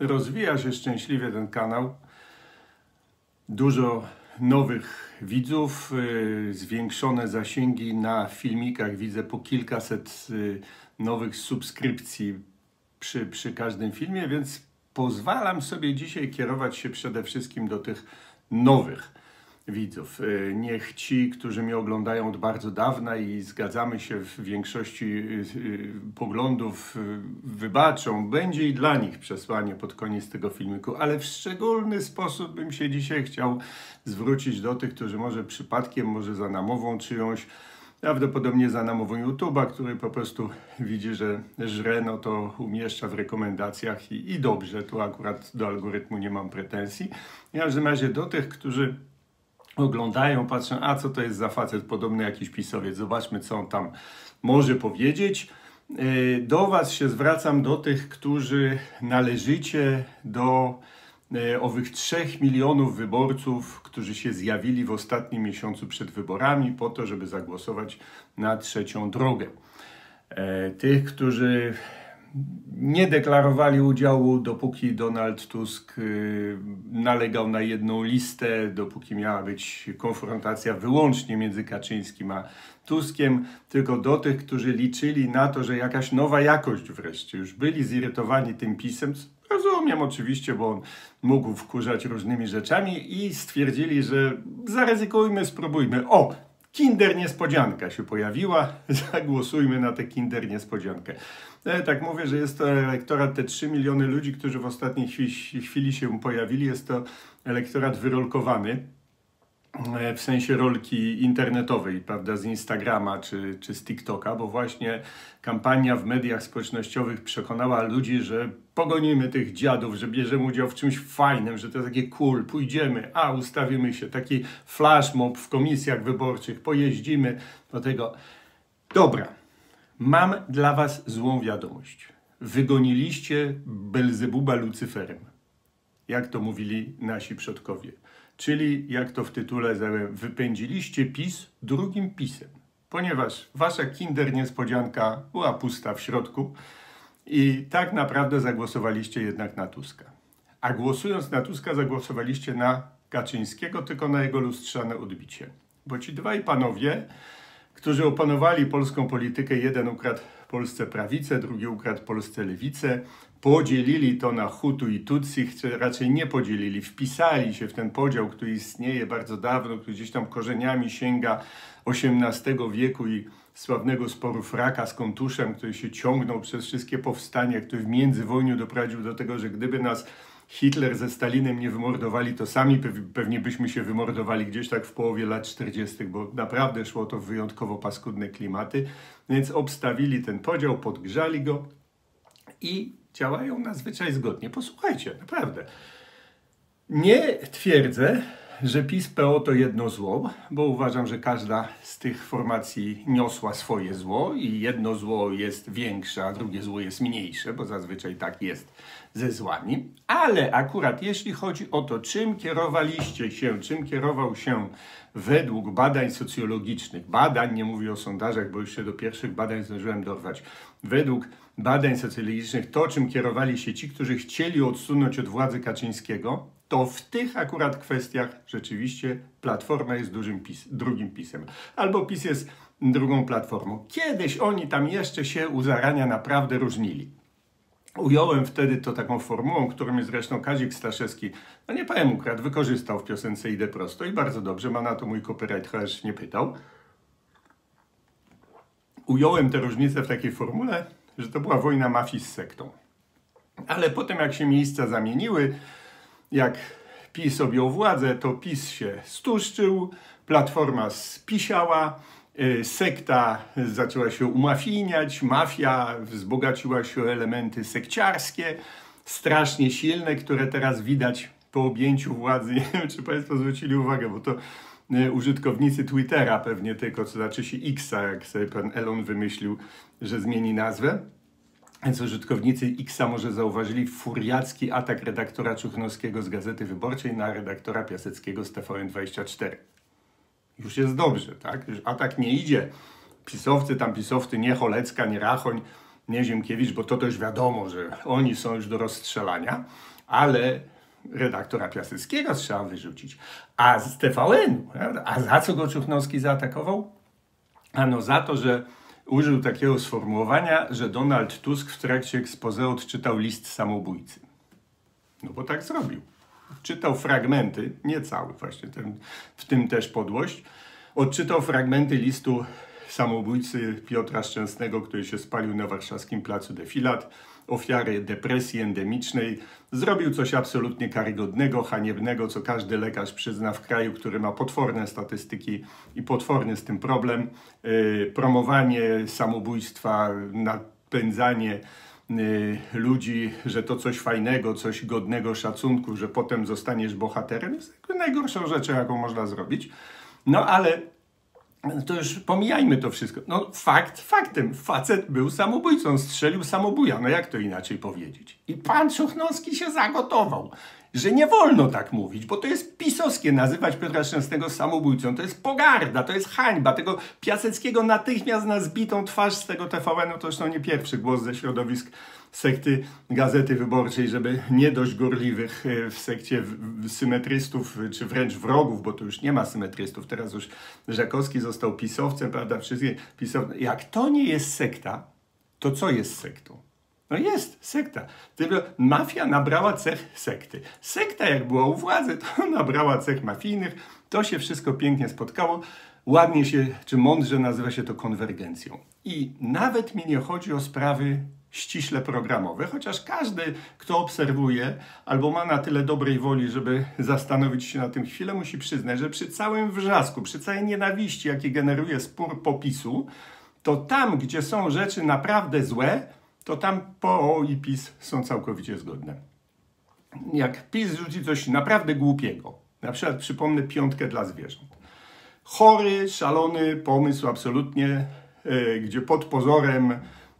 rozwija się szczęśliwie ten kanał. Dużo nowych widzów, zwiększone zasięgi na filmikach. Widzę po kilkaset nowych subskrypcji przy każdym filmie, więc pozwalam sobie dzisiaj kierować się przede wszystkim do tych nowych widzów. Niech ci, którzy mnie oglądają od bardzo dawna i zgadzamy się w większości poglądów, wybaczą. Będzie i dla nich przesłanie pod koniec tego filmiku, ale w szczególny sposób bym się dzisiaj chciał zwrócić do tych, którzy może przypadkiem, może za namową czyjąś, prawdopodobnie za namową YouTube'a, który po prostu widzi, że żre, no to umieszcza w rekomendacjach i dobrze, tu akurat do algorytmu nie mam pretensji. W każdym razie do tych, którzy oglądają, patrzą, a co to jest za facet, podobny jakiś pisowiec, zobaczmy, co on tam może powiedzieć. Do was się zwracam, do tych, którzy należycie do owych 3 milionów wyborców, którzy się zjawili w ostatnim miesiącu przed wyborami po to, żeby zagłosować na trzecią drogę. Tych, którzy nie deklarowali udziału, dopóki Donald Tusk nalegał na jedną listę, dopóki miała być konfrontacja wyłącznie między Kaczyńskim a Tuskiem, tylko do tych, którzy liczyli na to, że jakaś nowa jakość wreszcie, już byli zirytowani tym PiS-em, rozumiem oczywiście, bo on mógł wkurzać różnymi rzeczami i stwierdzili, że zaryzykujmy, spróbujmy. O! Kinder niespodzianka się pojawiła, zagłosujmy na tę Kinder niespodziankę. Tak mówię, że jest to elektorat, te 3 miliony ludzi, którzy w ostatniej chwili się pojawili, jest to elektorat wyrolkowany, w sensie rolki internetowej, prawda, z Instagrama czy z TikToka, bo właśnie kampania w mediach społecznościowych przekonała ludzi, że pogonimy tych dziadów, że bierzemy udział w czymś fajnym, że to jest takie cool, pójdziemy, ustawimy się, taki flash mob w komisjach wyborczych, pojeździmy do tego. Dobra, mam dla was złą wiadomość. Wygoniliście Belzebuba Lucyferem, jak to mówili nasi przodkowie. Czyli, jak to w tytule zająłem, wypędziliście PiS drugim PiS-em, ponieważ wasza Kinder niespodzianka była pusta w środku i tak naprawdę zagłosowaliście jednak na Tuska. A głosując na Tuska zagłosowaliście na Kaczyńskiego, tylko na jego lustrzane odbicie. Bo ci dwaj panowie, którzy opanowali polską politykę, jeden ukradł Polsce prawicę, drugi ukradł Polsce lewicę, podzielili to na Hutu i Tutsi, raczej nie podzielili, wpisali się w ten podział, który istnieje bardzo dawno, który gdzieś tam korzeniami sięga XVIII wieku i sławnego sporu Fraka z Kontuszem, który się ciągnął przez wszystkie powstania, który w międzywojniu doprowadził do tego, że gdyby nas Hitler ze Stalinem nie wymordowali, to sami pewnie byśmy się wymordowali gdzieś tak w połowie lat 40., bo naprawdę szło to w wyjątkowo paskudne klimaty, więc obstawili ten podział, podgrzali go i działają nadzwyczaj zgodnie. Posłuchajcie, naprawdę. Nie twierdzę, że PiS-PO to jedno zło, bo uważam, że każda z tych formacji niosła swoje zło i jedno zło jest większe, a drugie zło jest mniejsze, bo zazwyczaj tak jest ze złami. Ale akurat jeśli chodzi o to, czym kierowaliście się, czym kierował się według badań socjologicznych, badań, nie mówię o sondażach, bo już się do pierwszych badań zdążyłem dorwać, według badań socjologicznych, to czym kierowali się ci, którzy chcieli odsunąć od władzy Kaczyńskiego, to w tych akurat kwestiach rzeczywiście Platforma jest drugim PiS-em. Albo PiS jest drugą Platformą. Kiedyś oni tam jeszcze się u zarania naprawdę różnili. Ująłem wtedy to taką formułą, którą mi zresztą Kazik Staszewski, no nie powiem ukradł, wykorzystał w piosence Idę prosto i bardzo dobrze, ma na to mój copyright, chociaż nie pytał. Ująłem tę różnicę w takiej formule, że to była wojna mafii z sektą. Ale potem jak się miejsca zamieniły, jak PiS objął władzę, to PiS się stuszczył, Platforma spisiała, sekta zaczęła się umafijniać, mafia wzbogaciła się o elementy sekciarskie, strasznie silne, które teraz widać po objęciu władzy. Nie wiem, czy Państwo zwrócili uwagę, bo to użytkownicy Twittera pewnie tylko, co znaczy się Xa, jak sobie pan Elon wymyślił, że zmieni nazwę. Więc użytkownicy Xa może zauważyli furiacki atak redaktora Czuchnowskiego z Gazety Wyborczej na redaktora Piaseckiego z TVN24. Już jest dobrze, tak? Już atak nie idzie. Pisowcy, nie Cholecka, nie Rachoń, nie Ziemkiewicz, bo to też wiadomo, że oni są już do rozstrzelania, ale redaktora Piaseckiego trzeba wyrzucić. A z TVN-u, a za co go Czuchnowski zaatakował? Ano za to, że użył takiego sformułowania, że Donald Tusk w trakcie exposé odczytał list samobójcy. No bo tak zrobił. Czytał fragmenty, nie cały właśnie, w tym też podłość, odczytał fragmenty listu samobójcy Piotra Szczęsnego, który się spalił na warszawskim placu Defilat, ofiary depresji endemicznej. Zrobił coś absolutnie karygodnego, haniebnego, co każdy lekarz przyzna w kraju, który ma potworne statystyki i potworny z tym problem. Promowanie samobójstwa, napędzanie ludzi, że to coś fajnego, coś godnego szacunku, że potem zostaniesz bohaterem, jest najgorszą rzeczą, jaką można zrobić. No ale to już pomijajmy to wszystko. No faktem, facet był samobójcą, strzelił samobuja, no jak to inaczej powiedzieć? I pan Czuchnowski się zagotował, że nie wolno tak mówić, bo to jest pisowskie nazywać Piotra Szczęsnego samobójcą, to jest pogarda, to jest hańba, tego Piaseckiego natychmiast na zbitą twarz z tego TVN-u, to zresztą nie pierwszy głos ze środowisk sekty Gazety Wyborczej, żeby nie dość gorliwych w sekcie symetrystów, czy wręcz wrogów, bo tu już nie ma symetrystów, teraz już Żakowski został pisowcem, prawda, wszystkie pisowcy. Jak to nie jest sekta, to co jest sektą? No jest sekta. Mafia nabrała cech sekty. Sekta jak była u władzy, to nabrała cech mafijnych. To się wszystko pięknie spotkało. Ładnie się, czy mądrze nazywa się to konwergencją. I nawet mi nie chodzi o sprawy ściśle programowe, chociaż każdy, kto obserwuje albo ma na tyle dobrej woli, żeby zastanowić się na tym chwilę, musi przyznać, że przy całym wrzasku, przy całej nienawiści, jaki generuje spór PO-PiS-u, to tam, gdzie są rzeczy naprawdę złe, to tam PO i PiS są całkowicie zgodne. Jak PiS rzuci coś naprawdę głupiego, na przykład przypomnę 5 dla zwierząt. Chory, szalony pomysł absolutnie, gdzie pod pozorem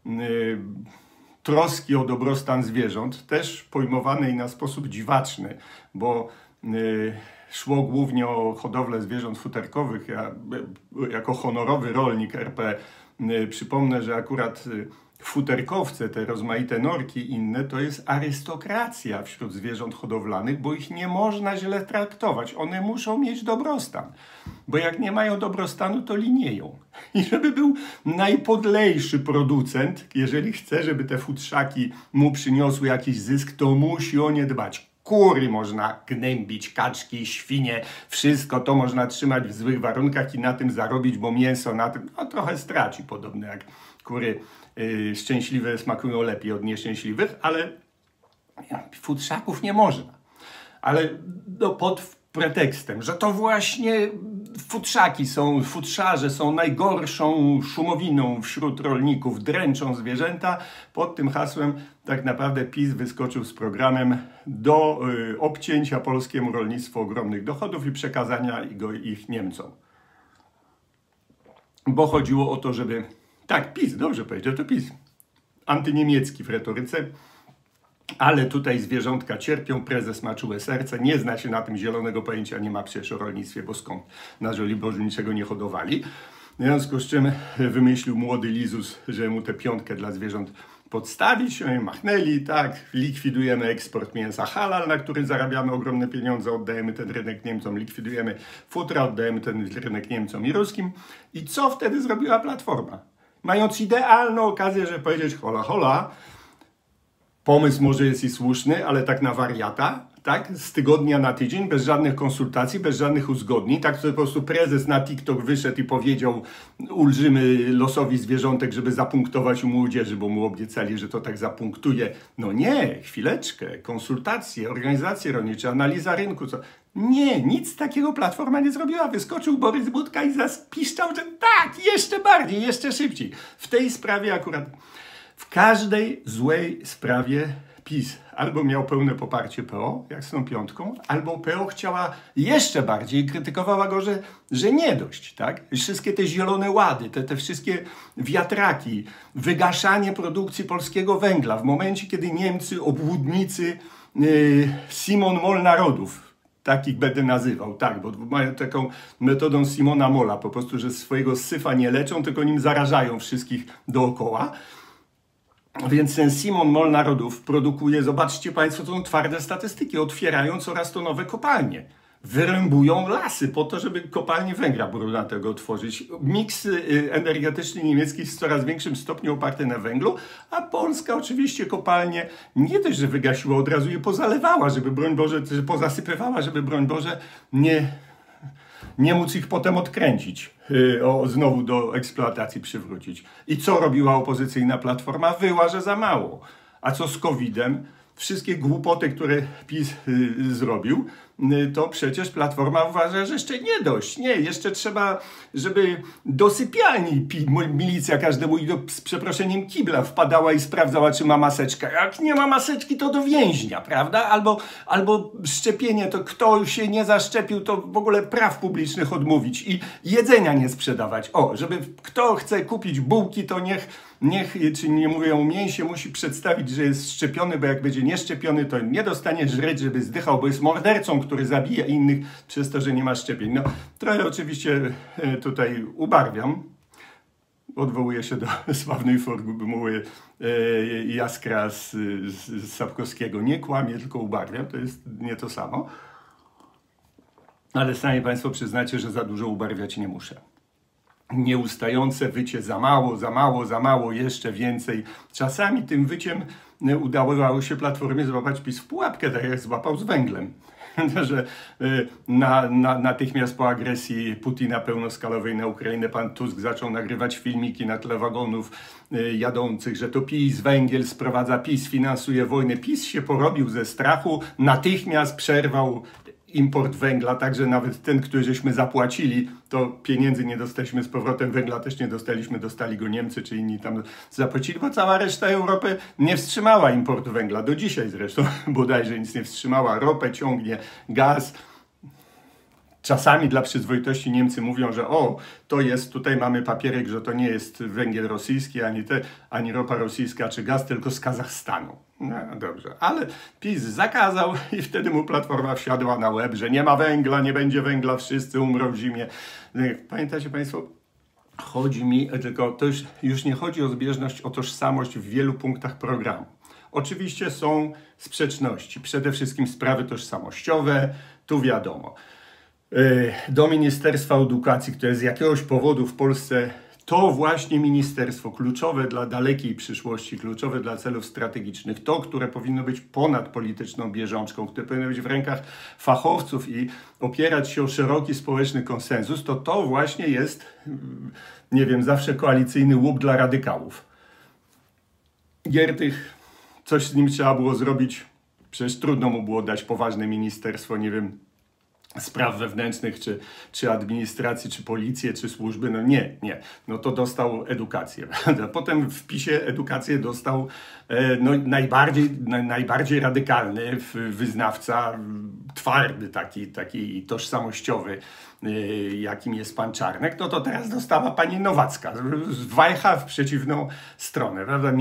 troski o dobrostan zwierząt, też pojmowanej na sposób dziwaczny, bo szło głównie o hodowlę zwierząt futerkowych. Ja jako honorowy rolnik RP przypomnę, że akurat futerkowce, te rozmaite norki i inne, to jest arystokracja wśród zwierząt hodowlanych, bo ich nie można źle traktować. One muszą mieć dobrostan, bo jak nie mają dobrostanu, to linieją. I żeby był najpodlejszy producent, jeżeli chce, żeby te futrzaki mu przyniosły jakiś zysk, to musi o nie dbać. Kury można gnębić, kaczki, świnie, wszystko to można trzymać w złych warunkach i na tym zarobić, bo mięso na tym trochę straci, podobne jak kury szczęśliwe smakują lepiej od nieszczęśliwych, ale futrzaków nie można. Ale pod pretekstem, że to właśnie futrzarze są najgorszą szumowiną wśród rolników, dręczą zwierzęta. Pod tym hasłem tak naprawdę PiS wyskoczył z programem do obcięcia polskiemu rolnictwu ogromnych dochodów i przekazania ich Niemcom. Bo chodziło o to, żeby... Tak, PiS, dobrze powiedział, to PiS. Antyniemiecki w retoryce. Ale tutaj zwierzątka cierpią, prezes ma czułe serce, nie zna się na tym, zielonego pojęcia nie ma przecież o rolnictwie, bo skąd na Żoliborzu niczego nie hodowali. W związku z czym wymyślił młody Lizus, że mu tę 5 dla zwierząt podstawić, machnęli, tak, likwidujemy eksport mięsa halal, na który zarabiamy ogromne pieniądze, oddajemy ten rynek Niemcom, likwidujemy futra, oddajemy ten rynek Niemcom i ruskim. I co wtedy zrobiła Platforma? Mając idealną okazję, żeby powiedzieć hola, hola, pomysł może jest i słuszny, ale tak na wariata, tak? Z tygodnia na tydzień, bez żadnych konsultacji, bez żadnych uzgodnień. Tak sobie po prostu prezes na TikTok wyszedł i powiedział, ulżymy losowi zwierzątek, żeby zapunktować u młodzieży, bo mu obiecali, że to tak zapunktuje. No nie, chwileczkę, konsultacje, organizacje rolnicze, analiza rynku, co... Nie, nic takiego Platforma nie zrobiła. Wyskoczył Borys Budka i zaspiszczał, że tak, jeszcze bardziej, jeszcze szybciej. W tej sprawie akurat... W każdej złej sprawie PiS albo miał pełne poparcie PO, jak z tą 5, albo PO chciała jeszcze bardziej i krytykowała go, że nie dość. Tak? Wszystkie te zielone łady, te wszystkie wiatraki, wygaszanie produkcji polskiego węgla w momencie, kiedy Niemcy, obłudnicy, Simon Mol narodów, takich będę nazywał, tak, bo mają taką metodą Simona Mola, po prostu, że swojego syfa nie leczą, tylko nim zarażają wszystkich dookoła. Więc ten Simon Mol Narodów produkuje, zobaczcie Państwo, to są twarde statystyki, otwierają coraz to nowe kopalnie. Wyrębują lasy po to, żeby kopalnie węgla brunatnego otworzyć. Miks energetyczny niemiecki jest w coraz większym stopniu oparty na węglu, a Polska oczywiście kopalnie nie dość, że wygasiła, od razu je pozalewała, żeby broń Boże, pozasypywała, żeby broń Boże nie móc ich potem odkręcić, znowu do eksploatacji przywrócić. I co robiła opozycyjna Platforma? Wyła, że za mało. A co z COVID-em? Wszystkie głupoty, które PiS zrobił, to przecież Platforma uważa, że jeszcze nie dość. Nie, jeszcze trzeba, żeby do sypialni milicja każdemu z przeproszeniem kibla wpadała i sprawdzała, czy ma maseczkę. Jak nie ma maseczki, to do więźnia, prawda? Albo szczepienie, to kto się nie zaszczepił, to w ogóle praw publicznych odmówić i jedzenia nie sprzedawać. O, żeby kto chce kupić bułki, to niech, czy nie mówię o mięsie, musi przedstawić, że jest szczepiony, bo jak będzie nieszczepiony, to nie dostanie żreć, żeby zdychał, bo jest mordercą, który zabija innych przez to, że nie ma szczepień. No, trochę oczywiście tutaj ubarwiam. Odwołuję się do sławnej formuły Jaskra z Sapkowskiego. Nie kłamię, tylko ubarwiam. To jest nie to samo. Ale sami Państwo przyznacie, że za dużo ubarwiać nie muszę. Nieustające wycie za mało, za mało, za mało, jeszcze więcej. Czasami tym wyciem udało się Platformie złapać PiS w pułapkę, tak jak złapał z węglem. Że natychmiast po agresji Putina pełnoskalowej na Ukrainę pan Tusk zaczął nagrywać filmiki na tle wagonów jadących, że to PiS węgiel sprowadza, PiS finansuje wojnę. PiS się porobił ze strachu, natychmiast przerwał import węgla, także nawet ten, który żeśmy zapłacili, to pieniędzy nie dostaliśmy z powrotem, węgla też nie dostaliśmy, dostali go Niemcy czy inni tam zapłacili, bo cała reszta Europy nie wstrzymała importu węgla, do dzisiaj zresztą bodajże nic nie wstrzymała, ropę ciągnie, gaz. Czasami dla przyzwoitości Niemcy mówią, że to jest, tutaj mamy papierek, że to nie jest węgiel rosyjski, ani ropa rosyjska czy gaz, tylko z Kazachstanu. No dobrze, ale PiS zakazał i wtedy mu Platforma wsiadła na łeb, że nie ma węgla, nie będzie węgla, wszyscy umrą w zimie. Pamiętacie Państwo, chodzi mi, tylko to już nie chodzi o zbieżność, o tożsamość w wielu punktach programu. Oczywiście są sprzeczności, przede wszystkim sprawy tożsamościowe, tu wiadomo. Do Ministerstwa Edukacji, które z jakiegoś powodu w Polsce to właśnie ministerstwo kluczowe dla dalekiej przyszłości, kluczowe dla celów strategicznych, to, które powinno być ponad polityczną bieżączką, które powinno być w rękach fachowców i opierać się o szeroki społeczny konsensus, to właśnie jest, nie wiem, zawsze koalicyjny łup dla radykałów. Giertych, coś z nim trzeba było zrobić, przecież trudno mu było dać poważne ministerstwo, nie wiem, spraw wewnętrznych, czy administracji, czy policję, czy służby, no nie. No to dostał edukację. Potem w PiSie edukację dostał najbardziej radykalny wyznawca, twardy taki tożsamościowy, jakim jest pan Czarnek, no to teraz dostała pani Nowacka, wajcha w przeciwną stronę, prawda?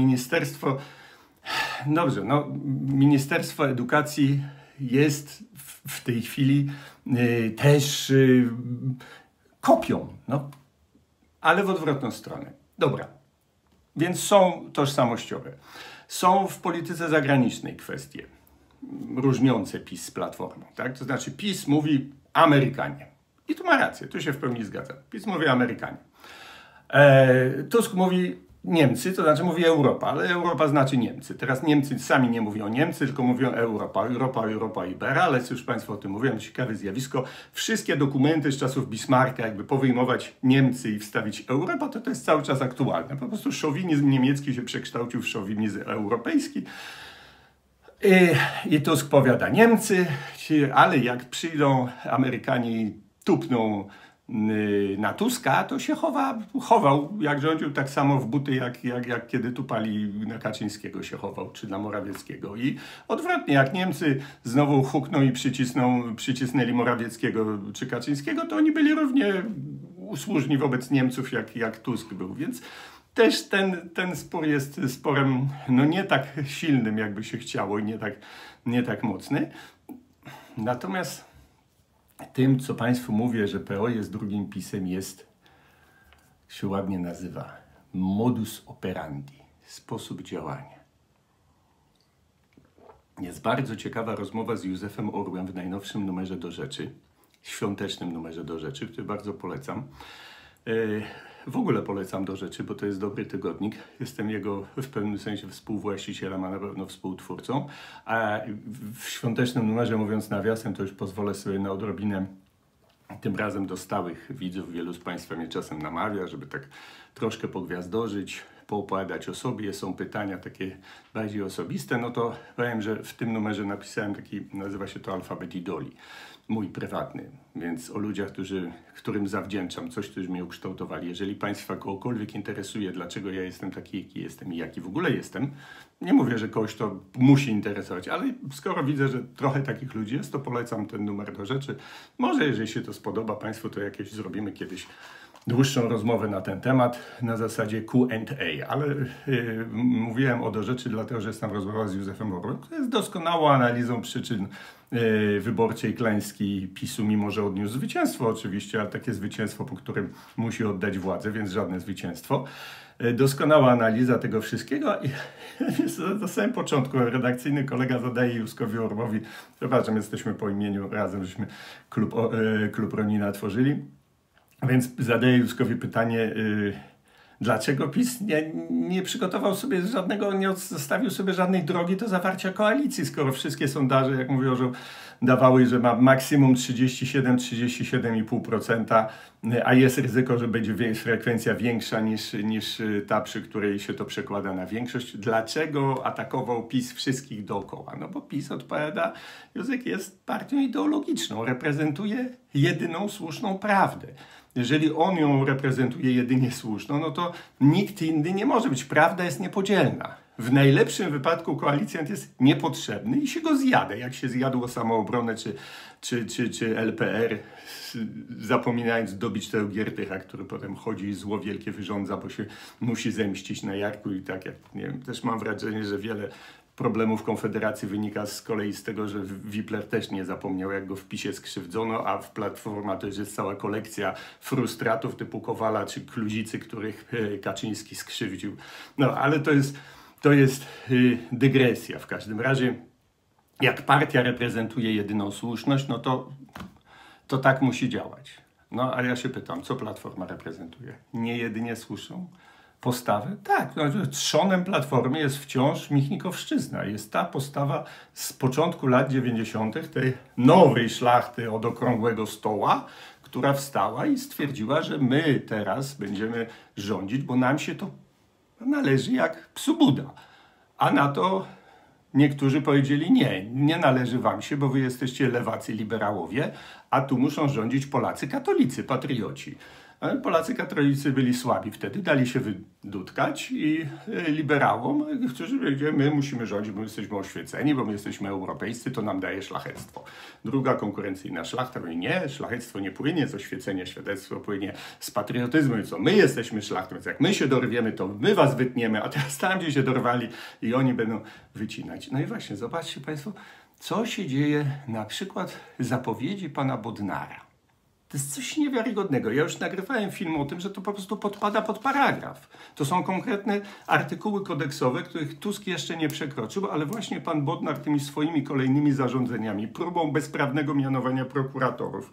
Ministerstwo Edukacji jest w tej chwili też kopią, ale w odwrotną stronę. Dobra, więc są tożsamościowe. Są w polityce zagranicznej kwestie różniące PiS z Platformą. Tak? To znaczy PiS mówi Amerykanie. I tu ma rację, tu się w pełni zgadzam. PiS mówi Amerykanie. Tusk mówi Niemcy, to znaczy mówi Europa, ale Europa znaczy Niemcy. Teraz Niemcy sami nie mówią Niemcy, tylko mówią Europa. Europa Ibera, ale już Państwo o tym mówią, ciekawe zjawisko. Wszystkie dokumenty z czasów Bismarcka, jakby powyjmować Niemcy i wstawić Europa, to jest cały czas aktualne. Po prostu szowinizm niemiecki się przekształcił w szowinizm europejski. I Tusk powiada Niemcy, ale jak przyjdą Amerykanie i tupną na Tuska, to się chował, jak rządził, tak samo w buty, jak kiedy tupali na Kaczyńskiego się chował, czy na Morawieckiego. I odwrotnie, jak Niemcy znowu hukną i przycisnęli Morawieckiego czy Kaczyńskiego, to oni byli równie usłużni wobec Niemców, jak Tusk był. Więc też ten spór jest sporem nie tak silnym, jakby się chciało i nie tak mocny. Natomiast tym, co Państwu mówię, że PO jest drugim PiS-em, jest, się ładnie nazywa, modus operandi, sposób działania. Jest bardzo ciekawa rozmowa z Józefem Orłem w najnowszym numerze Do Rzeczy, świątecznym numerze Do Rzeczy, który bardzo polecam. W ogóle polecam Do Rzeczy, bo to jest dobry tygodnik. Jestem jego w pewnym sensie współwłaścicielem, a na pewno współtwórcą. A w świątecznym numerze, mówiąc nawiasem, to już pozwolę sobie na odrobinę tym razem do stałych widzów. Wielu z Państwa mnie czasem namawia, żeby tak troszkę pogwiazdorzyć, poopowiadać o sobie. Są pytania takie bardziej osobiste. No to powiem, że w tym numerze napisałem taki, nazywa się to Alfabet Idoli, mój prywatny. Więc o ludziach, którym zawdzięczam coś, którzy mnie ukształtowali. Jeżeli Państwa kogokolwiek interesuje, dlaczego ja jestem taki, jaki jestem i jaki w ogóle jestem, nie mówię, że kogoś to musi interesować, ale skoro widzę, że trochę takich ludzi jest, to polecam ten numer Do Rzeczy. Może jeżeli się to spodoba Państwu, to jakieś zrobimy kiedyś dłuższą rozmowę na ten temat na zasadzie Q&A, ale mówiłem o Do Rzeczy, dlatego że jest tam rozmowa z Józefem Orłem, która jest doskonałą analizą przyczyn wyborczej klęski PiS-u, mimo że odniósł zwycięstwo oczywiście, ale takie zwycięstwo, po którym musi oddać władzę, więc żadne zwycięstwo. Doskonała analiza tego wszystkiego i na samym początku redakcyjny kolega zadaje Józkowi Orłowi, przepraszam, jesteśmy po imieniu, razem żeśmy klub Ronina tworzyli, więc zadaję Józkowi pytanie, dlaczego PiS nie przygotował sobie żadnego, nie zostawił sobie żadnej drogi do zawarcia koalicji, skoro wszystkie sondaże, jak mówią, że dawały, że ma maksimum 37,5%, a jest ryzyko, że będzie frekwencja większa niż ta, przy której się to przekłada na większość. Dlaczego atakował PiS wszystkich dookoła? No bo PiS odpowiada, Józek jest partią ideologiczną, reprezentuje jedyną słuszną prawdę. Jeżeli on ją reprezentuje jedynie słuszną, no to nikt inny nie może być. Prawda jest niepodzielna. W najlepszym wypadku koalicjant jest niepotrzebny i się go zjada, jak się zjadło Samoobronę czy LPR, zapominając dobić tego Giertycha, który potem chodzi i zło wielkie wyrządza, bo się musi zemścić na Jarku i tak jak, nie wiem, też mam wrażenie, że wiele problemów Konfederacji wynika z kolei z tego, że Wipler też nie zapomniał, jak go w PiSie skrzywdzono, a w Platforma to już jest cała kolekcja frustratów typu Kowala czy Kluzicy, których Kaczyński skrzywdził. No, ale to jest dygresja. W każdym razie, jak partia reprezentuje jedyną słuszność, no to tak musi działać. No, a ja się pytam, co Platforma reprezentuje? Nie jedynie słuszną postawę? Tak, no, trzonem Platformy jest wciąż Michnikowszczyzna. Jest ta postawa z początku lat 90. tej nowej szlachty od okrągłego stoła, która wstała i stwierdziła, że my teraz będziemy rządzić, bo nam się to należy jak psu Buda. A na to niektórzy powiedzieli, nie należy wam się, bo wy jesteście lewacy liberałowie, a tu muszą rządzić Polacy katolicy, patrioci. Ale Polacy katolicy byli słabi wtedy, dali się wydutkać i liberałom, którzy powiedzieli, my musimy rządzić, bo my jesteśmy oświeceni, bo my jesteśmy europejscy, to nam daje szlachectwo. Druga konkurencyjna szlachta mówi, nie, szlachectwo nie płynie z oświecenia, świadectwo płynie z patriotyzmu, co my jesteśmy szlachtą, więc jak my się dorwiemy, to my was wytniemy, a teraz tam, gdzie się dorwali i oni będą wycinać. No i właśnie, zobaczcie Państwo, co się dzieje na przykład zapowiedzi pana Bodnara. To jest coś niewiarygodnego. Ja już nagrywałem film o tym, że to po prostu podpada pod paragraf. To są konkretne artykuły kodeksowe, których Tusk jeszcze nie przekroczył, ale właśnie pan Bodnar tymi swoimi kolejnymi zarządzeniami, próbą bezprawnego mianowania prokuratorów,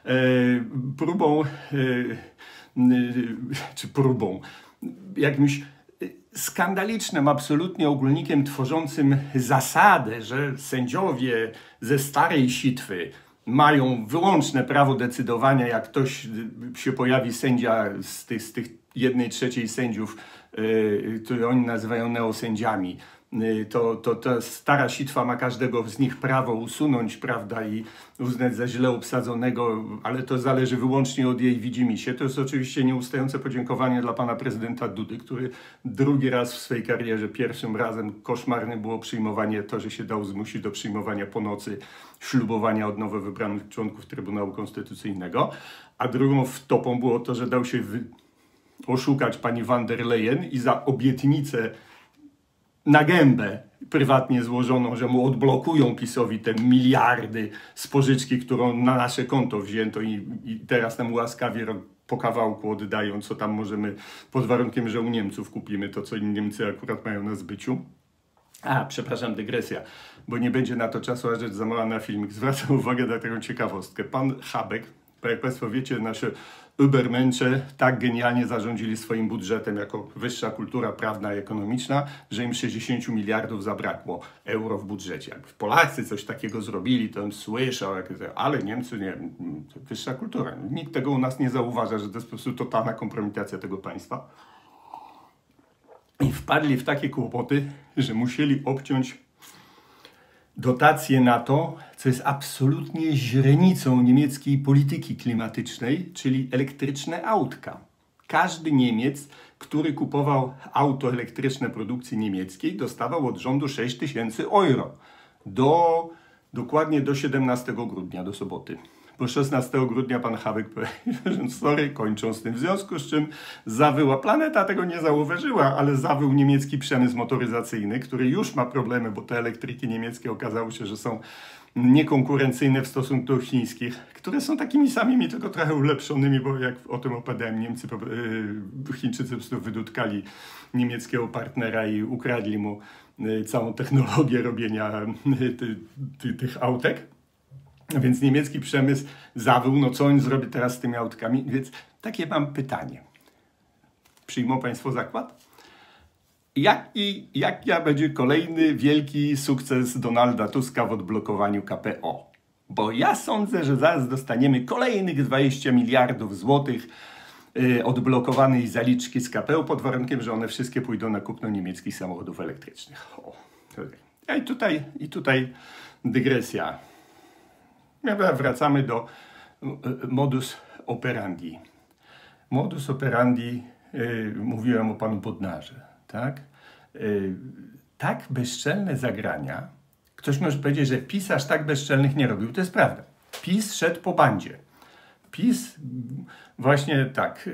jakimś skandalicznym absolutnie ogólnikiem tworzącym zasadę, że sędziowie ze starej sitwy mają wyłączne prawo decydowania, jak ktoś się pojawi sędzia z tych 1/3 sędziów, które oni nazywają neosędziami, to ta stara sitwa ma każdego z nich prawo usunąć, prawda, i uznać za źle obsadzonego, ale to zależy wyłącznie od jej widzimisię. To jest oczywiście nieustające podziękowanie dla pana prezydenta Dudy, który drugi raz w swojej karierze, pierwszym razem koszmarne było przyjmowanie, to, że się dał zmusić do przyjmowania po nocy ślubowania od nowo wybranych członków Trybunału Konstytucyjnego, a drugą wtopą było to, że dał się oszukać pani van der Leyen i za obietnicę na gębę prywatnie złożoną, że mu odblokują PiS-owi te miliardy z pożyczki, którą na nasze konto wzięto i teraz nam łaskawie po kawałku oddają, co tam możemy, pod warunkiem, że u Niemców kupimy to, co Niemcy akurat mają na zbyciu. Przepraszam, dygresja, bo nie będzie na to czasu, a rzecz za mała na filmik. Zwracam uwagę na taką ciekawostkę. Pan Habeck, jak Państwo wiecie, nasze Übermensze tak genialnie zarządzili swoim budżetem jako wyższa kultura prawna i ekonomiczna, że im 60 miliardów zabrakło euro w budżecie. Jak Polacy coś takiego zrobili, to bym słyszał, ale Niemcy nie, wyższa kultura. Nikt tego u nas nie zauważa, że to jest po prostu totalna kompromitacja tego państwa. I wpadli w takie kłopoty, że musieli obciąć dotacje na to, co jest absolutnie źrenicą niemieckiej polityki klimatycznej, czyli elektryczne autka. Każdy Niemiec, który kupował auto elektryczne produkcji niemieckiej, dostawał od rządu 6 000 euro. Dokładnie do 17 grudnia, do soboty. Bo 16 grudnia pan Habeck powiedział, że sorry, kończą z tym, w związku z czym zawyła, planeta tego nie zauważyła, ale zawył niemiecki przemysł motoryzacyjny, który już ma problemy, bo te elektryki niemieckie okazało się, że są niekonkurencyjne w stosunku do chińskich, które są takimi samymi, tylko trochę ulepszonymi, bo jak o tym opowiadałem, Chińczycy po prostu wydutkali niemieckiego partnera i ukradli mu całą technologię robienia tych autek. Więc niemiecki przemysł zawył, no co on zrobi teraz z tymi autkami? Więc takie mam pytanie. Przyjmą Państwo zakład? Jak będzie kolejny wielki sukces Donalda Tuska w odblokowaniu KPO? Bo ja sądzę, że zaraz dostaniemy kolejnych 20 miliardów złotych odblokowanej zaliczki z KPO pod warunkiem, że one wszystkie pójdą na kupno niemieckich samochodów elektrycznych. I tutaj dygresja. Wracamy do modus operandi. Modus operandi, mówiłem o panu Bodnarze, tak? Tak bezczelne zagrania, ktoś może powiedzieć, że PiS aż tak bezczelnych nie robił, to jest prawda. PiS szedł po bandzie. PiS właśnie tak...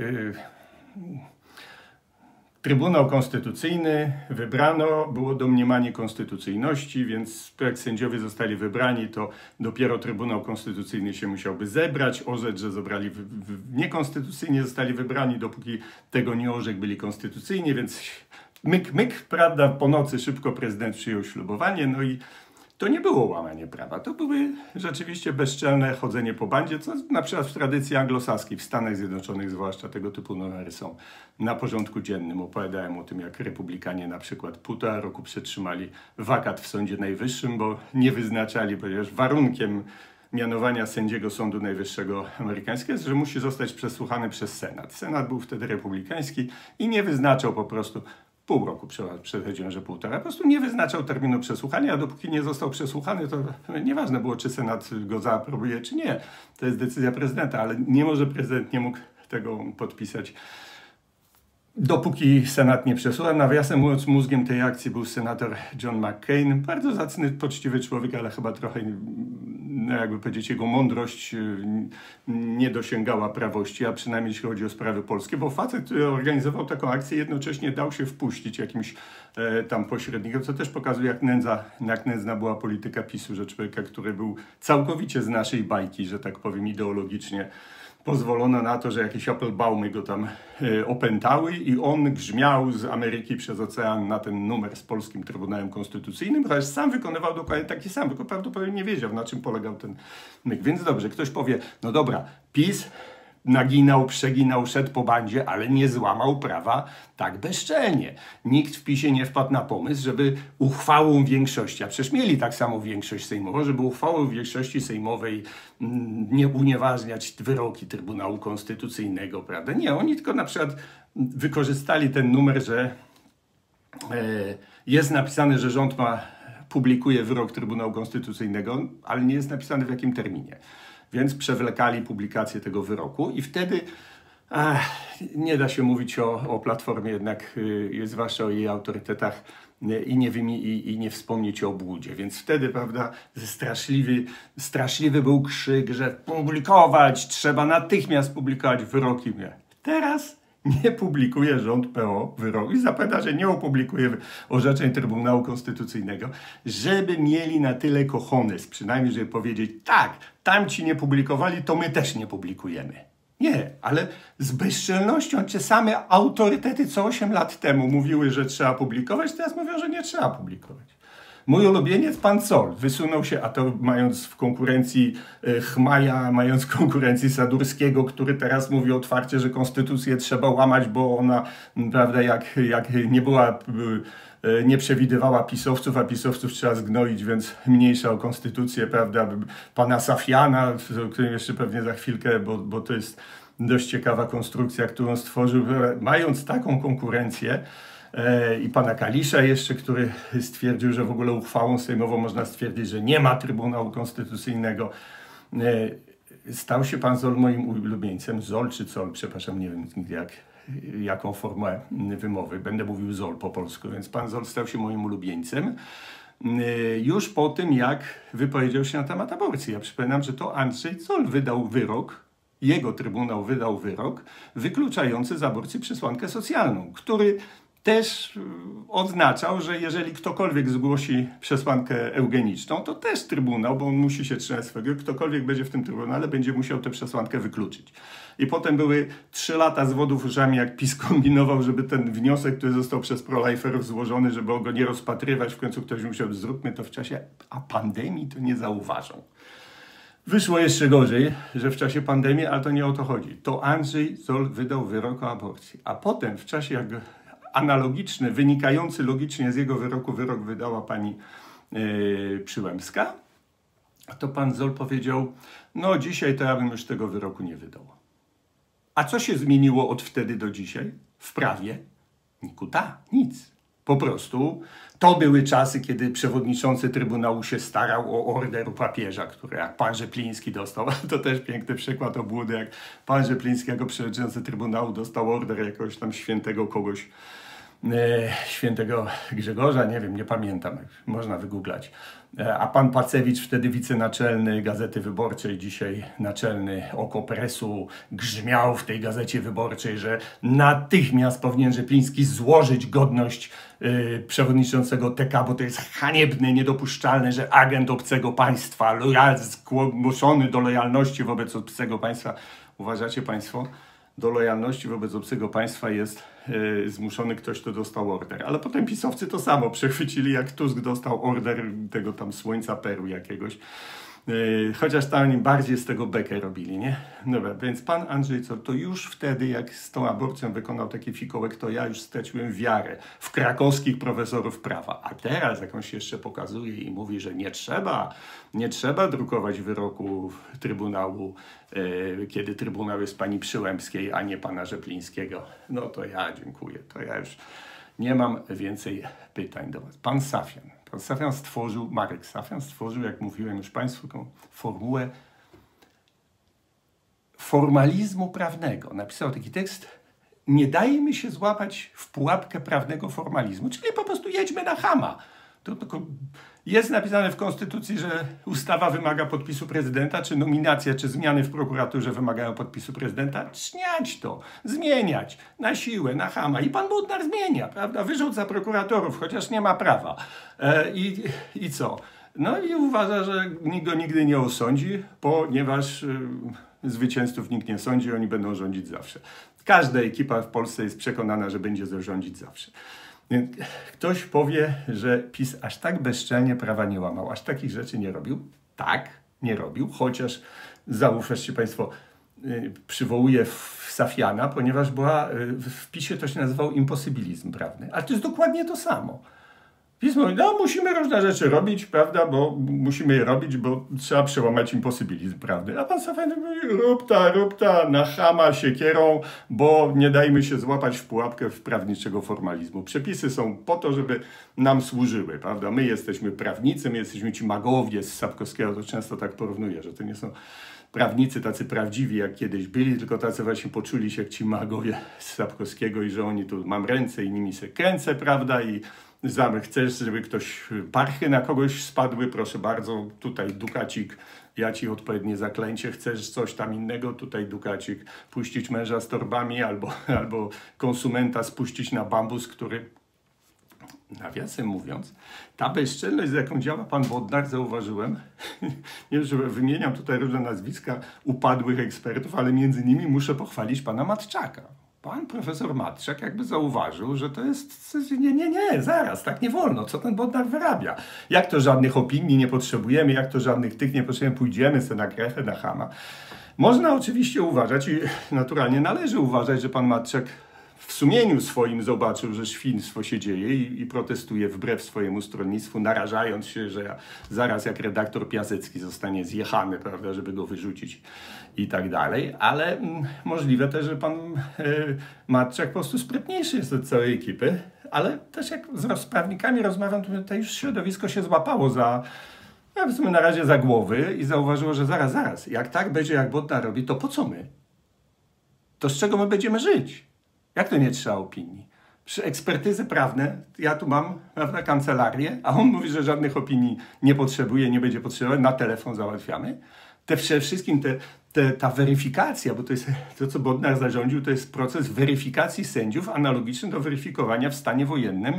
Trybunał Konstytucyjny wybrano, było domniemanie konstytucyjności, więc jak sędziowie zostali wybrani, to dopiero Trybunał Konstytucyjny się musiałby zebrać, orzec, że niekonstytucyjnie zostali wybrani, dopóki tego nie orzekł, byli konstytucyjnie, więc myk, prawda, po nocy szybko prezydent przyjął ślubowanie, no i to nie było łamanie prawa, to były rzeczywiście bezczelne chodzenie po bandzie, co na przykład w tradycji anglosaskiej, w Stanach Zjednoczonych zwłaszcza tego typu numery są na porządku dziennym. Opowiadałem o tym, jak republikanie na przykład 1,5 roku przetrzymali wakat w Sądzie Najwyższym, bo nie wyznaczali, ponieważ warunkiem mianowania sędziego Sądu Najwyższego amerykańskiego jest, że musi zostać przesłuchany przez Senat. Senat był wtedy republikański i nie wyznaczał po prostu pół roku, przechodziłem, że 1,5. Po prostu nie wyznaczał terminu przesłuchania, a dopóki nie został przesłuchany, to nieważne było, czy Senat go zaaprobuje, czy nie. To jest decyzja prezydenta, ale prezydent nie mógł tego podpisać, dopóki Senat nie przesłucha. Nawiasem mówiąc, mózgiem tej akcji był senator John McCain. Bardzo zacny, poczciwy człowiek, ale chyba trochę, jakby powiedzieć, jego mądrość nie dosięgała prawości, a przynajmniej jeśli chodzi o sprawy polskie, bo facet, który organizował taką akcję, jednocześnie dał się wpuścić jakimś tam pośrednikom, co też pokazuje, jak nędzna była polityka PiS-u, że człowieka, który był całkowicie z naszej bajki, że tak powiem, ideologicznie, pozwolono na to, że jakieś Appelbaumy go tam opętały i on grzmiał z Ameryki przez ocean na ten numer z polskim Trybunałem Konstytucyjnym, chociaż sam wykonywał dokładnie taki sam, tylko prawdopodobnie nie wiedział, na czym polegał ten myk. Więc dobrze, ktoś powie, no dobra, PiS naginał, przeginał, szedł po bandzie, ale nie złamał prawa tak bezczelnie. Nikt w PiS-ie nie wpadł na pomysł, żeby uchwałą większości, a przecież mieli tak samo większość sejmową, żeby uchwałą większości sejmowej nie unieważniać wyroki Trybunału Konstytucyjnego, prawda? Nie, oni tylko na przykład wykorzystali ten numer, że jest napisane, że rząd publikuje wyrok Trybunału Konstytucyjnego, ale nie jest napisane w jakim terminie. Więc przewlekali publikację tego wyroku i wtedy nie da się mówić o Platformie, jednak zwłaszcza o jej autorytetach i nie wspomnieć o obłudzie. Więc wtedy, prawda, straszliwy był krzyk, że publikować, trzeba natychmiast publikować wyroki. Teraz nie publikuje rząd PO wyroku i zapowiada, że nie opublikuje orzeczeń Trybunału Konstytucyjnego, żeby mieli na tyle cojones, przynajmniej żeby powiedzieć, tak, tamci nie publikowali, to my też nie publikujemy. Nie, ale z bezczelnością te same autorytety, co 8 lat temu mówiły, że trzeba publikować, teraz mówią, że nie trzeba publikować. Mój ulubieniec, pan Zoll, wysunął się, a to mając w konkurencji Chmaja, mając w konkurencji Sadurskiego, który teraz mówi otwarcie, że konstytucję trzeba łamać, bo ona, prawda, jak nie była, nie przewidywała pisowców, a pisowców trzeba zgnoić, więc mniejsza o konstytucję, prawda, pana Safiana, o którym jeszcze pewnie za chwilkę, bo to jest dość ciekawa konstrukcja, którą stworzył, mając taką konkurencję, i pana Kalisza jeszcze, który stwierdził, że w ogóle uchwałą sejmową można stwierdzić, że nie ma Trybunału Konstytucyjnego. Stał się pan Zoll moim ulubieńcem. Zoll czy Zoll, przepraszam, nie wiem nigdy jaką formę wymowy. Będę mówił Zoll po polsku, więc pan Zoll stał się moim ulubieńcem. Już po tym, jak wypowiedział się na temat aborcji. Ja przypominam, że to Andrzej Zoll wydał wyrok, jego Trybunał wydał wyrok wykluczający z aborcji przesłankę socjalną, który też oznaczał, że jeżeli ktokolwiek zgłosi przesłankę eugeniczną, to też Trybunał, bo on musi się trzymać swego, ktokolwiek będzie w tym Trybunale, będzie musiał tę przesłankę wykluczyć. I potem były 3 lata zwodów uszami, jak PiS kombinował, żeby ten wniosek, który został przez proliferów złożony, żeby go nie rozpatrywać, w końcu ktoś musiał, zróbmy to w czasie pandemii, to nie zauważą. Wyszło jeszcze gorzej, że w czasie pandemii, ale to nie o to chodzi. To Andrzej Zoll wydał wyrok o aborcji, a potem w czasie jak analogiczny, wynikający logicznie z jego wyroku wyrok wydała pani Przyłębska, to pan Zoll powiedział, no dzisiaj to ja bym już tego wyroku nie wydał. A co się zmieniło od wtedy do dzisiaj w prawie? Nikuta, nic. Po prostu to były czasy, kiedy przewodniczący Trybunału się starał o order u papieża, który jak pan Rzepliński dostał, to też piękny przykład obłudy, jak pan Rzepliński jako przewodniczący Trybunału dostał order jakiegoś tam świętego kogoś, świętego Grzegorza, nie wiem, nie pamiętam, można wygooglać. A pan Pacewicz, wtedy wicenaczelny Gazety Wyborczej, dzisiaj naczelny Okopresu, grzmiał w tej Gazecie Wyborczej, że natychmiast powinien Rzepliński złożyć godność przewodniczącego TK, bo to jest haniebne, niedopuszczalne, że agent obcego państwa, zmuszony do lojalności wobec obcego państwa. Uważacie państwo? Do lojalności wobec obcego państwa jest zmuszony ktoś, kto dostał order. Ale potem pisowcy to samo przechwycili, jak Tusk dostał order tego tam słońca Peru jakiegoś. Chociaż tam bardziej z tego bekę robili, nie? Dobra, więc pan Andrzej Zoll to już wtedy, jak z tą aborcją wykonał taki fikołek, to ja już straciłem wiarę w krakowskich profesorów prawa. A teraz, jak on się jeszcze pokazuje i mówi, że nie trzeba drukować wyroku Trybunału, kiedy Trybunał jest pani Przyłębskiej, a nie pana Rzeplińskiego, no to ja dziękuję. To ja już nie mam więcej pytań do was. Pan Safian. Pan Safian stworzył, Marek Safian stworzył, jak mówiłem już państwu, taką formułę formalizmu prawnego. Napisał taki tekst, nie dajmy się złapać w pułapkę prawnego formalizmu, czyli po prostu jedźmy na chama. To tylko jest napisane w Konstytucji, że ustawa wymaga podpisu prezydenta, czy nominacja, czy zmiany w prokuraturze wymagają podpisu prezydenta. Śniać to, zmieniać na siłę, na chama. I pan Bodnar zmienia, prawda? Wyrzuca prokuratorów, chociaż nie ma prawa. I co? No i uważa, że nikt go nigdy nie osądzi, ponieważ zwycięzców nikt nie sądzi, oni będą rządzić zawsze. Każda ekipa w Polsce jest przekonana, że będzie rządzić zawsze. Ktoś powie, że PiS aż tak bezczelnie prawa nie łamał, aż takich rzeczy nie robił. Tak, nie robił, chociaż zaufaszcie państwo, przywołuję Safiana, ponieważ w PiSie to się nazywał imposybilizm prawny. Ale to jest dokładnie to samo. PiS mówi, no musimy różne rzeczy robić, prawda, bo musimy je robić, bo trzeba przełamać imposybilizm prawny. A pan Safian mówi, rób ta, na chama siekierą, bo nie dajmy się złapać w pułapkę prawniczego formalizmu. Przepisy są po to, żeby nam służyły, prawda. My jesteśmy prawnicy, my jesteśmy ci magowie z Sapkowskiego, to często tak porównuję, że to nie są prawnicy tacy prawdziwi, jak kiedyś byli, tylko tacy właśnie poczuli się jak ci magowie z Sapkowskiego i że oni tu, mam ręce i nimi se kręcę, prawda, i chcesz, żeby ktoś parchy na kogoś spadły, proszę bardzo, tutaj dukacik, ja ci odpowiednie zaklęcie, chcesz coś tam innego, tutaj dukacik, puścić męża z torbami albo konsumenta spuścić na bambus, który nawiasem mówiąc, ta bezczelność, z jaką działa pan Bodnar, zauważyłem, nie wiem, że wymieniam tutaj różne nazwiska upadłych ekspertów, ale między nimi muszę pochwalić pana Matczaka. Pan profesor Matczak jakby zauważył, że to jest... Nie, zaraz, tak nie wolno. Co ten Bodnar wyrabia? Jak to żadnych opinii nie potrzebujemy, jak to żadnych tych nie potrzebujemy, pójdziemy sobie na grechę, na chama. Można oczywiście uważać i naturalnie należy uważać, że pan Matczak w sumieniu swoim zobaczył, że świństwo się dzieje i protestuje wbrew swojemu stronnictwu, narażając się, że zaraz jak redaktor Piasecki zostanie zjechany, prawda, żeby go wyrzucić i tak dalej, ale możliwe też, że pan Matczak po prostu sprytniejszy jest od całej ekipy, ale też jak z prawnikami rozmawiam, to tutaj już środowisko się złapało na razie za głowy i zauważyło, że zaraz, jak tak będzie, jak Bodnar robi, to po co my? To z czego my będziemy żyć? Jak to nie trzeba opinii? Przy ekspertyzy prawne, ja tu mam, prawda, kancelarię, a on mówi, że żadnych opinii nie potrzebuje, nie będzie potrzebować, na telefon załatwiamy. Przede wszystkim ta weryfikacja, bo to jest to, co Bodnar zarządził, to jest proces weryfikacji sędziów analogiczny do weryfikowania w stanie wojennym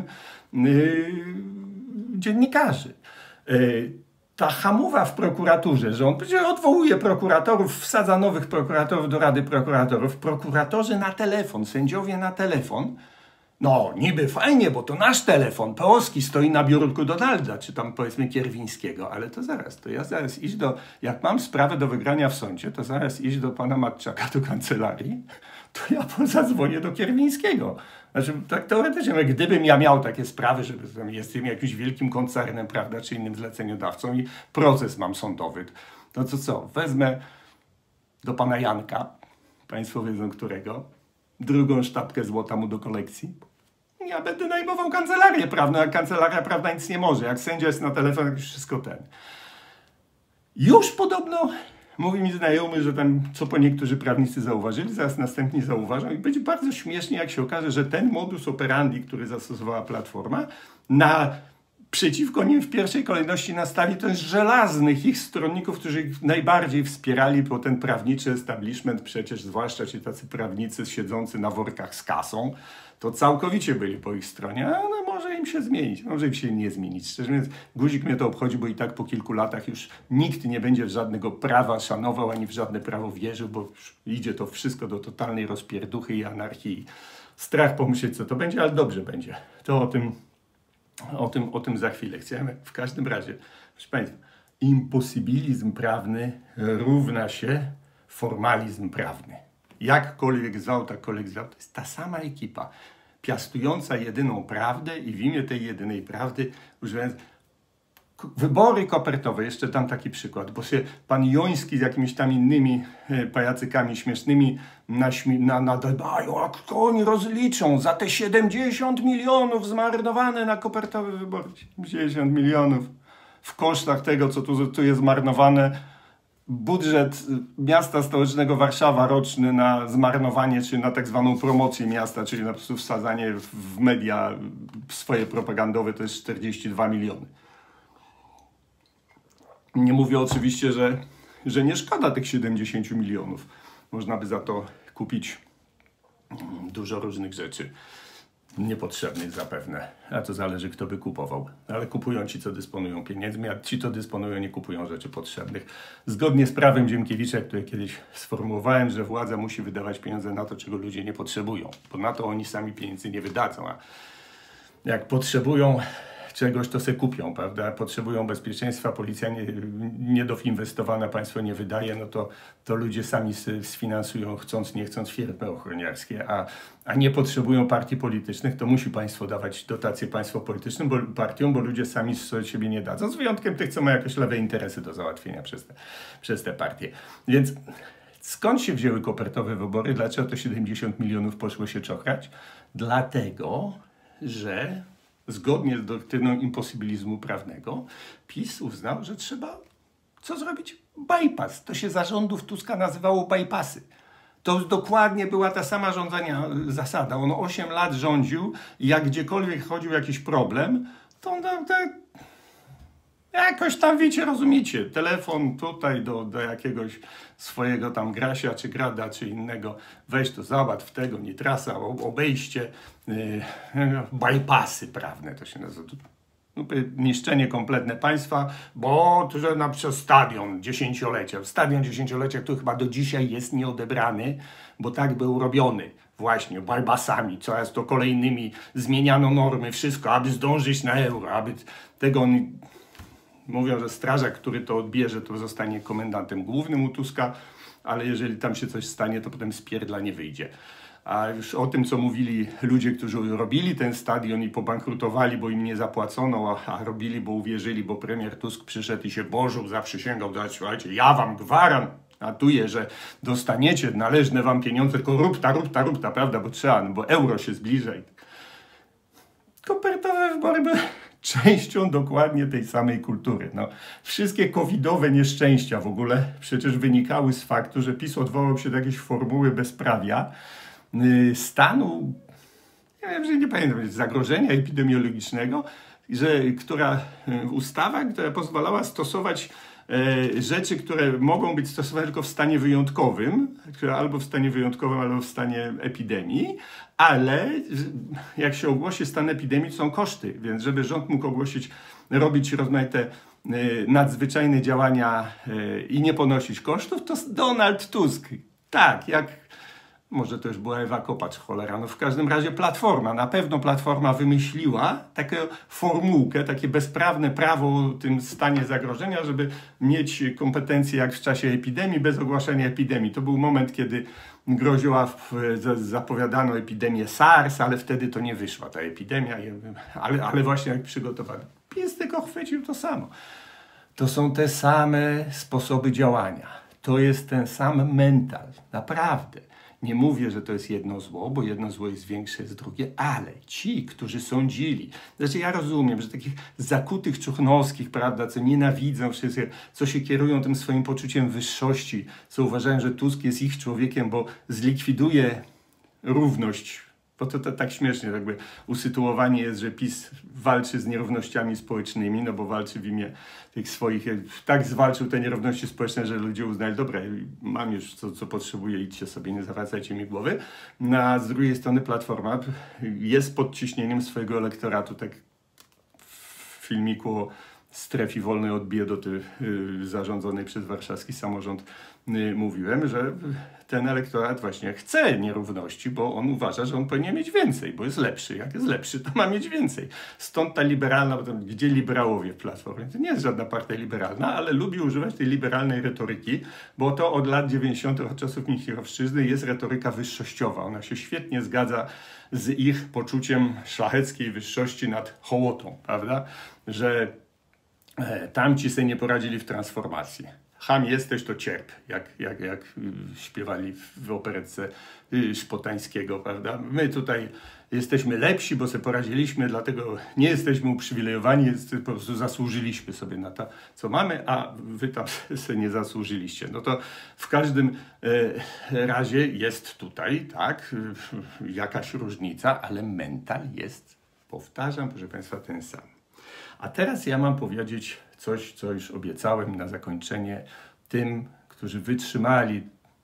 dziennikarzy. Ta hamowa w prokuraturze, że on odwołuje prokuratorów, wsadza nowych prokuratorów do Rady Prokuratorów, prokuratorzy na telefon, sędziowie na telefon. No, niby fajnie, bo to nasz telefon, polski, stoi na biurku Donalda, czy tam powiedzmy Kierwińskiego, ale to ja zaraz iść jak mam sprawę do wygrania w sądzie, to zaraz iść do pana Matczaka do kancelarii, to ja zadzwonię do Kierwińskiego. Znaczy, tak teoretycznie, gdybym ja miał takie sprawy, że jestem jakimś wielkim koncernem, prawda, czy innym zleceniodawcą i proces mam sądowy, no to co, wezmę do pana Janka, państwo wiedzą którego, drugą sztabkę złota mu do kolekcji. Ja będę najmował kancelarię prawną, jak kancelaria prawna nic nie może, jak sędzia jest na telefonie, już wszystko Już podobno mówi mi znajomy, że tam co po niektórzy prawnicy zauważyli, zaraz następni zauważą i będzie bardzo śmiesznie, jak się okaże, że ten modus operandi, który zastosowała Platforma, przeciwko nim w pierwszej kolejności nastawi też żelaznych ich stronników, którzy ich najbardziej wspierali, bo ten prawniczy establishment, przecież zwłaszcza ci tacy prawnicy siedzący na workach z kasą, to całkowicie byli po ich stronie, a no może im się zmienić, może im się nie zmienić. Szczerze mówiąc, guzik mnie to obchodzi, bo i tak po kilku latach już nikt nie będzie żadnego prawa szanował, ani w żadne prawo wierzył, bo już idzie to wszystko do totalnej rozpierduchy i anarchii. Strach pomyśleć, co to będzie, ale dobrze będzie. To o tym za chwilę. Chciałem w każdym razie, proszę Państwa, imposybilizm prawny równa się formalizm prawny. Jakkolwiek zwał, takkolwiek zwał, to jest ta sama ekipa, piastująca jedyną prawdę i w imię tej jedynej prawdy używając wybory kopertowe. Jeszcze dam taki przykład, bo się pan Joński z jakimiś tam innymi pajacykami śmiesznymi nadają, a kto oni rozliczą za te 70 milionów zmarnowane na kopertowe wybory. 70 milionów w kosztach tego, co tu jest zmarnowane. Budżet miasta stołecznego Warszawa roczny na zmarnowanie, czy na tak zwaną promocję miasta, czyli na po prostu wsadzanie w media swoje propagandowe, to jest 42 miliony. Nie mówię oczywiście, że nie szkoda tych 70 milionów. Można by za to kupić dużo różnych rzeczy. Niepotrzebnych zapewne, a to zależy, kto by kupował. Ale kupują ci, co dysponują pieniędzmi, a ci, co dysponują, nie kupują rzeczy potrzebnych. Zgodnie z prawem Dziemkiewicza, które kiedyś sformułowałem, że władza musi wydawać pieniądze na to, czego ludzie nie potrzebują, bo na to oni sami pieniędzy nie wydadzą, a jak potrzebują czegoś, to se kupią, prawda? Potrzebują bezpieczeństwa, policja niedoinwestowana, państwo nie wydaje, no to ludzie sami sfinansują, chcąc, nie chcąc, firmy ochroniarskie, a nie potrzebują partii politycznych, to musi państwo dawać dotacje państwu politycznym, partiom, bo ludzie sami z siebie nie dadzą, z wyjątkiem tych, co mają jakieś lewe interesy do załatwienia przez te partie. Więc skąd się wzięły kopertowe wybory? Dlaczego to 70 milionów poszło się czochrać? Dlatego, że zgodnie z doktryną imposybilizmu prawnego, PiS uznał, że trzeba co zrobić? Bypass. To się za rządów Tuska nazywało bypassy. To dokładnie była ta sama zasada. On 8 lat rządził i jak gdziekolwiek chodził jakiś problem, to on Jakoś tam, wiecie, rozumiecie, telefon tutaj do jakiegoś swojego tam Grasia, czy Grada, czy innego, weź to, załatw tego, nitrasa, obejście, bypassy prawne to się nazywa. Niszczenie kompletne państwa, bo to, że na przykład stadion dziesięciolecia. Stadion dziesięciolecia, który chyba do dzisiaj jest nieodebrany, bo tak był robiony właśnie bypassami, coraz to kolejnymi zmieniano normy, wszystko, aby zdążyć na euro, aby tego... Mówią, że strażak, który to odbierze, to zostanie komendantem głównym u Tuska, ale jeżeli tam się coś stanie, to potem z pierdla nie wyjdzie. A już o tym, co mówili ludzie, którzy robili ten stadion i pobankrutowali, bo im nie zapłacono, a robili, bo uwierzyli, bo premier Tusk przyszedł i się bożył, zaprzysięgał, słuchajcie, ja wam gwarantuję, że dostaniecie należne wam pieniądze, tylko rupta, prawda, bo trzeba, no bo euro się zbliża. Kopertowe wybory były częścią dokładnie tej samej kultury. No, wszystkie covidowe nieszczęścia w ogóle przecież wynikały z faktu, że PiS odwołał się do jakiejś formuły bezprawia, stanu, ja wiem, że nie pamiętam, zagrożenia epidemiologicznego, ustawa, która pozwalała stosować rzeczy, które mogą być stosowane tylko w stanie wyjątkowym, albo w stanie wyjątkowym, albo w stanie epidemii, ale jak się ogłosi stan epidemii, to są koszty, więc żeby rząd mógł robić rozmaite nadzwyczajne działania i nie ponosić kosztów, to Donald Tusk, tak, jak może to już była Ewa Kopacz, cholera, no w każdym razie Platforma, na pewno Platforma wymyśliła taką formułkę, takie bezprawne prawo w tym stanie zagrożenia, żeby mieć kompetencje jak w czasie epidemii, bez ogłaszania epidemii. To był moment, kiedy groziła, zapowiadano epidemię SARS, ale wtedy to nie wyszła ta epidemia, ale właśnie jak przygotowano. PiS tylko chwycił to samo. To są te same sposoby działania. To jest ten sam mental, naprawdę. Nie mówię, że to jest jedno zło, bo jedno zło jest większe, jest drugie, ale ci, którzy sądzili, znaczy ja rozumiem, że takich zakutych Czuchnowskich, prawda, co nienawidzą wszystkie, co się kierują tym swoim poczuciem wyższości, co uważają, że Tusk jest ich człowiekiem, bo zlikwiduje równość. Bo to tak śmiesznie jakby usytuowanie jest, że PiS walczy z nierównościami społecznymi, no bo walczy w imię tych swoich, tak zwalczył te nierówności społeczne, że ludzie uznali, dobra, mam już co potrzebuję, idźcie sobie, nie zawracajcie mi głowy. A z drugiej strony Platforma jest pod ciśnieniem swojego elektoratu, tak w filmiku o strefie wolnej od biedoty zarządzonej przez warszawski samorząd mówiłem, że ten elektorat właśnie chce nierówności, bo on uważa, że on powinien mieć więcej, bo jest lepszy. Jak jest lepszy, to ma mieć więcej. Stąd ta liberalna, gdzie liberałowie w Platformie? To nie jest żadna partia liberalna, ale lubi używać tej liberalnej retoryki, bo to od lat 90., od czasów Michirowszczyzny jest retoryka wyższościowa. Ona się świetnie zgadza z ich poczuciem szlacheckiej wyższości nad hołotą, prawda? Że tamci sobie nie poradzili w transformacji. Cham jesteś, to cierp, jak śpiewali w operetce Szpotańskiego, prawda? My tutaj jesteśmy lepsi, bo sobie poradziliśmy, dlatego nie jesteśmy uprzywilejowani, po prostu zasłużyliśmy sobie na to, co mamy, a wy tam sobie nie zasłużyliście. No to w każdym razie jest tutaj, tak, jakaś różnica, ale mental jest, powtarzam, proszę Państwa, ten sam. A teraz ja mam powiedzieć coś, co już obiecałem na zakończenie tym, którzy wytrzymali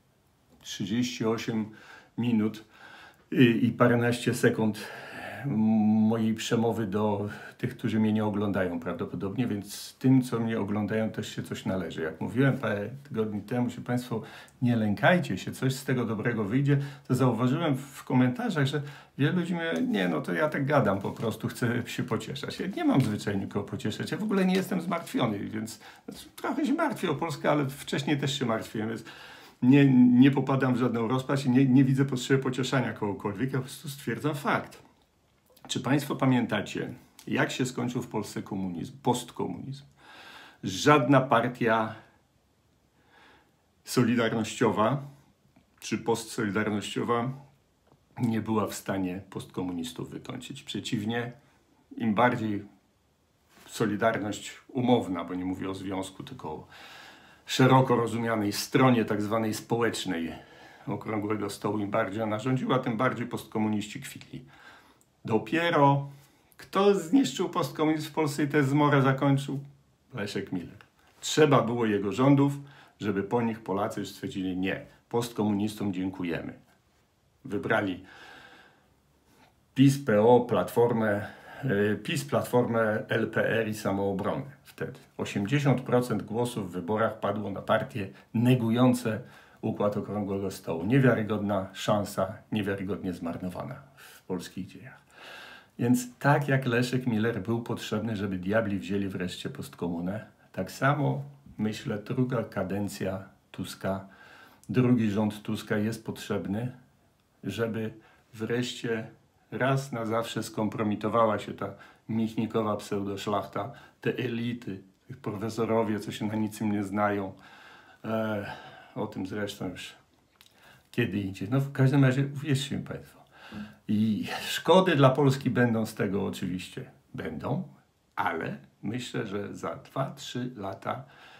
38 minut i paręnaście sekund mojej przemowy do tych, którzy mnie nie oglądają prawdopodobnie, więc tym, co mnie oglądają, też się coś należy. Jak mówiłem parę tygodni temu, że Państwo nie lękajcie się, coś z tego dobrego wyjdzie, to zauważyłem w komentarzach, że wielu ludzi mówi, nie, no to ja tak gadam, po prostu chcę się pocieszać. Ja nie mam zwyczaju nikogo pocieszać, ja w ogóle nie jestem zmartwiony, więc trochę się martwię o Polskę, ale wcześniej też się martwiłem, więc nie popadam w żadną rozpacz i nie widzę potrzeby pocieszania kogokolwiek, ja po prostu stwierdzam fakt. Czy Państwo pamiętacie, jak się skończył w Polsce komunizm, postkomunizm? Żadna partia solidarnościowa czy postsolidarnościowa nie była w stanie postkomunistów wykończyć. Przeciwnie, im bardziej solidarność umowna, bo nie mówię o związku, tylko o szeroko rozumianej stronie tak zwanej społecznej okrągłego stołu, im bardziej ona rządziła, tym bardziej postkomuniści kwitli. Dopiero kto zniszczył postkomunizm w Polsce i tę zmorę zakończył? Leszek Miller. Trzeba było jego rządów, żeby po nich Polacy już stwierdzili nie. Postkomunistom dziękujemy. Wybrali PiS, PO, Platformę, PiS, Platformę, LPR i Samoobronę wtedy. 80% głosów w wyborach padło na partie negujące układ okrągłego stołu. Niewiarygodna szansa, niewiarygodnie zmarnowana w polskich dziejach. Więc tak jak Leszek Miller był potrzebny, żeby diabli wzięli wreszcie postkomunę, tak samo myślę druga kadencja Tuska, drugi rząd Tuska jest potrzebny, żeby wreszcie raz na zawsze skompromitowała się ta michnikowa pseudoszlachta, te elity, tych profesorowie, co się na niczym nie znają. O tym zresztą już kiedy indziej. No w każdym razie uwierzcie mi Państwo. I szkody dla Polski będą z tego oczywiście. Będą, ale myślę, że za 2-3 lata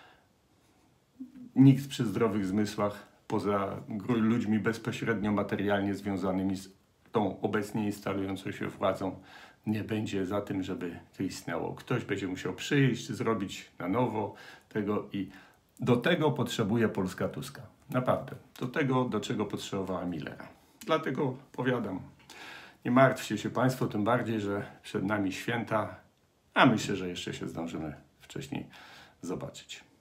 nikt przy zdrowych zmysłach, poza ludźmi bezpośrednio materialnie związanymi z tą obecnie instalującą się władzą, nie będzie za tym, żeby to istniało. Ktoś będzie musiał przyjść, zrobić na nowo tego i do tego potrzebuje Polska Tuska. Naprawdę. Do tego, do czego potrzebowała Millera. Dlatego powiadam, nie martwcie się Państwo, tym bardziej, że przed nami święta, a myślę, że jeszcze się zdążymy wcześniej zobaczyć.